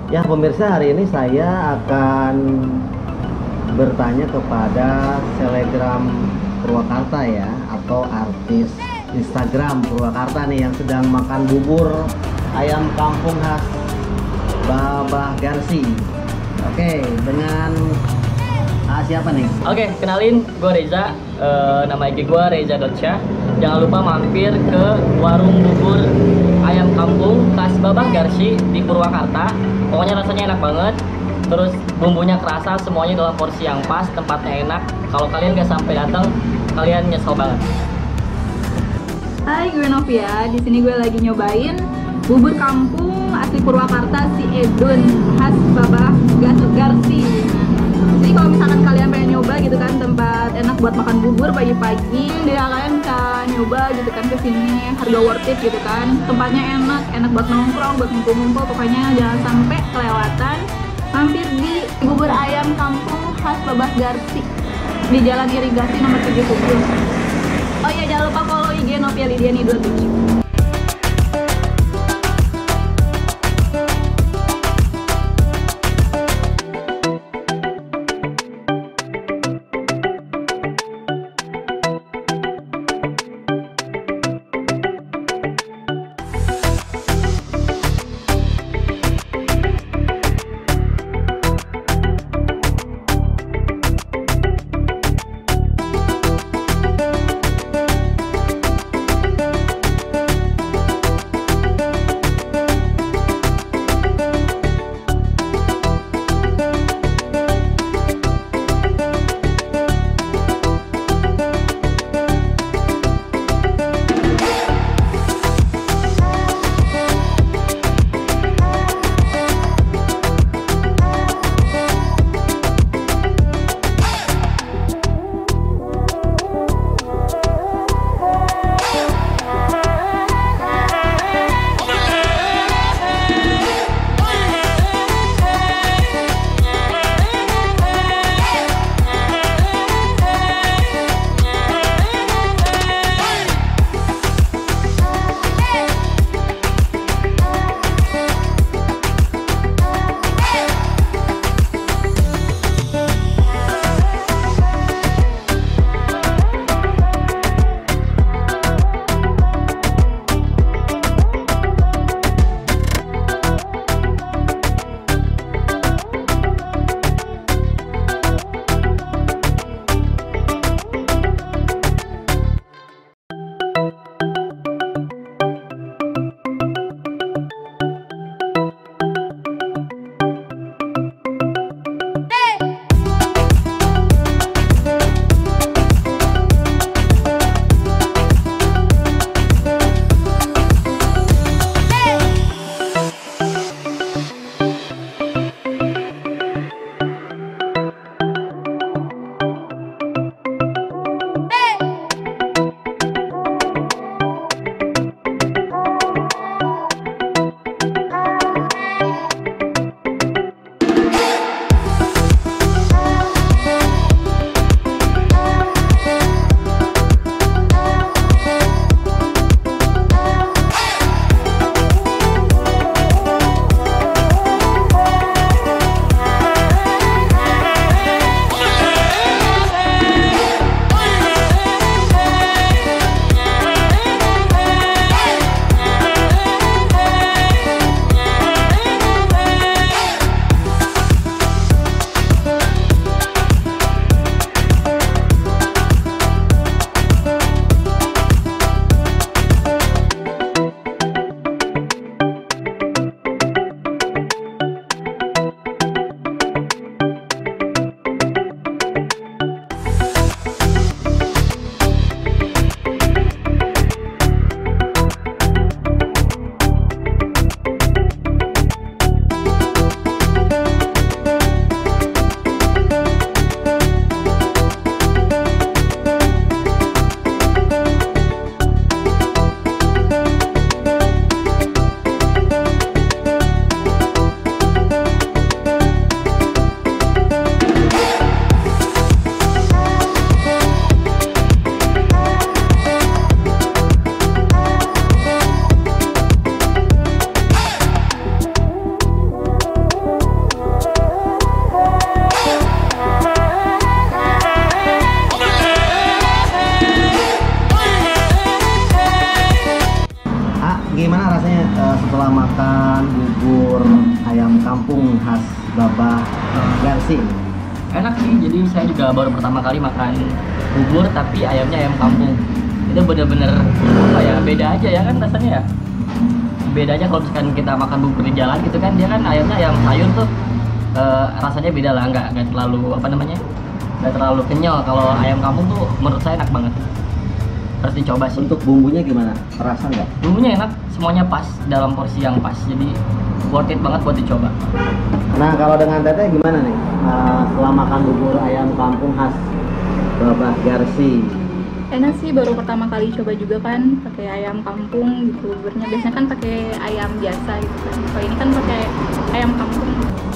Ya pemirsa, hari ini saya akan bertanya kepada selebgram Purwakarta ya, atau artis Instagram Purwakarta nih yang sedang makan bubur ayam kampung khas Babah Garsi. Oke, dengan siapa nih? Oke, kenalin, gue Reza. Nama IG gue Reza Dotsyah. Jangan lupa mampir ke warung bubur ayam kampung khas Babah Garsi di Purwakarta. Pokoknya rasanya enak banget. Terus bumbunya kerasa, semuanya dalam porsi yang pas, tempatnya enak. Kalau kalian gak sampai datang, kalian nyesel banget. Hai, gue Novia. Di sini gue lagi nyobain bubur kampung asli Purwakarta si Edun khas Babah Garsi. Jadi kalau misalkan kalian pengen nyoba gitu kan, tempat enak buat makan bubur pagi-pagi, dia kalian bisa nyoba gitu kan ke sini. Harga worth it gitu kan. Tempatnya enak buat nongkrong, buat ngumpul-ngumpul. Pokoknya jangan sampai kelewatan. Mampir di bubur ayam kampung khas Babah Garsi di Jalan Irigasi nomor 77. Oh iya, jangan lupa follow IG Novia Lidiani 27. makan bubur ayam kampung khas Babah Garsi. Enak sih, jadi saya juga baru pertama kali makan bubur tapi ayamnya ayam kampung. Itu bener-bener apa ya, beda aja ya kan rasanya ya. Beda aja kalau misalkan kita makan bubur di jalan gitu kan, dia kan ayamnya ayam sayur tuh rasanya beda lah, nggak terlalu apa namanya, nggak terlalu kenyal. Kalau ayam kampung tuh menurut saya enak banget, harus dicoba sih. Untuk bumbunya gimana? Terasa nggak? Bumbunya enak, semuanya pas dalam porsi yang pas, jadi worth it banget buat dicoba. Nah, kalau dengan Teteh gimana nih? Setelah makan bubur ayam kampung khas Babah Garsi. Enak sih, baru pertama kali coba juga kan pakai ayam kampung gitu buburnya. Biasanya kan pakai ayam biasa gitu kan. Kalau ini kan pakai ayam kampung.